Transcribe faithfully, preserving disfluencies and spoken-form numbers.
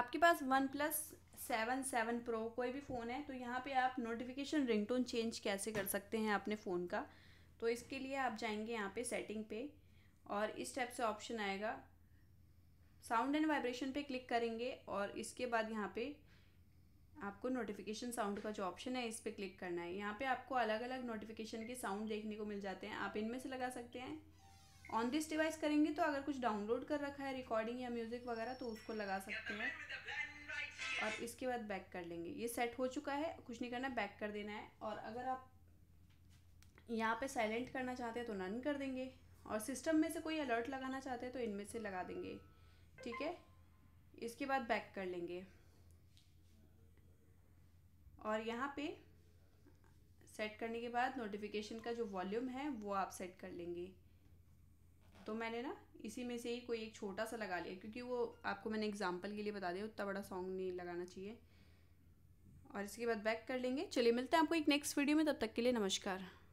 आपके पास one plus seven seven pro कोई भी फ़ोन है तो यहाँ पे आप नोटिफिकेशन रिंगटोन चेंज कैसे कर सकते हैं अपने फ़ोन का। तो इसके लिए आप जाएंगे यहाँ पे सेटिंग पे और इस टाइप से ऑप्शन आएगा, साउंड एंड वाइब्रेशन पे क्लिक करेंगे और इसके बाद यहाँ पे आपको नोटिफिकेशन साउंड का जो ऑप्शन है इस पर क्लिक करना है। यहाँ पे आपको अलग अलग नोटिफिकेशन के साउंड देखने को मिल जाते हैं, आप इनमें से लगा सकते हैं। ऑन दिस डिवाइस करेंगे तो अगर कुछ डाउनलोड कर रखा है रिकॉर्डिंग या म्यूज़िक वगैरह तो उसको लगा सकते हैं और इसके बाद बैक कर लेंगे। ये सेट हो चुका है, कुछ नहीं करना, बैक कर देना है। और अगर आप यहाँ पे साइलेंट करना चाहते हैं तो नन कर देंगे और सिस्टम में से कोई अलर्ट लगाना चाहते हैं तो इनमें से लगा देंगे, ठीक है। इसके बाद बैक कर लेंगे और यहाँ पे सेट करने के बाद नोटिफिकेशन का जो वॉल्यूम है वो आप सेट कर लेंगे। तो मैंने ना इसी में से ही कोई एक छोटा सा लगा लिया क्योंकि वो आपको मैंने एग्जांपल के लिए बता दिया, उतना बड़ा सॉन्ग नहीं लगाना चाहिए। और इसके बाद बैक कर लेंगे। चलिए मिलते हैं आपको एक नेक्स्ट वीडियो में, तब तक के लिए नमस्कार।